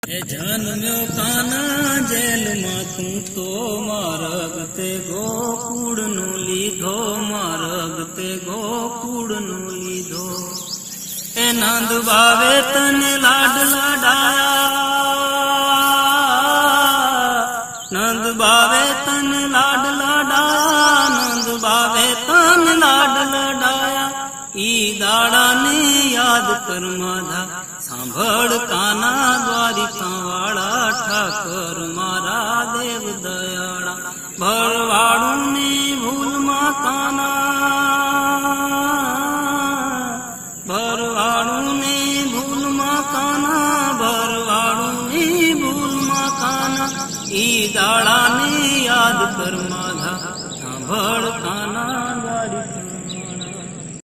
એ જન્મ્યો કાના જેલમાં તું તો માર્ગ તે ગોકુળનો લીધો, માર્ગ તે ગોકુળનો લીધો. એ નંદ બાવે તને લાડ લાડાયા, નંદ બાવે તને લાડ લાડાયા, નંદ બાવે તને લાડ લાડાયા. ઈ દાડાને યાદ કર માધા, સાંભળ કાના દ્વારિકા વાળા, ઠાકર મારા દેવ દયાળા. ભરવાડું ને ભૂલમાં કાના, ભર